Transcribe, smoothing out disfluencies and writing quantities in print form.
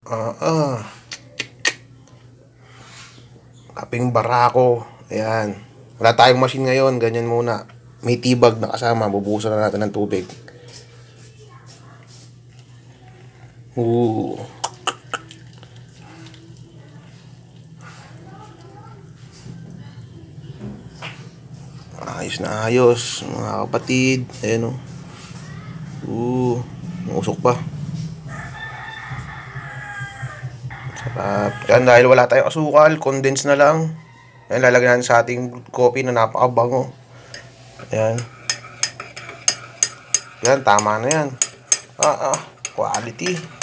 Kaping barako. Ayan. Wala tayong machine ngayon. Ganyan muna. May tibag na kasama. Bubuhusan na natin ng tubig. Ayos na ayos, mga kapatid. Ayan o. Usok pa. Sarap. Yan, dahil wala tayong asukal, condense na lang. Ayan, lalagyan natin sa ating coffee na napakabango. Ayan. Yan, tama na yan. Quality.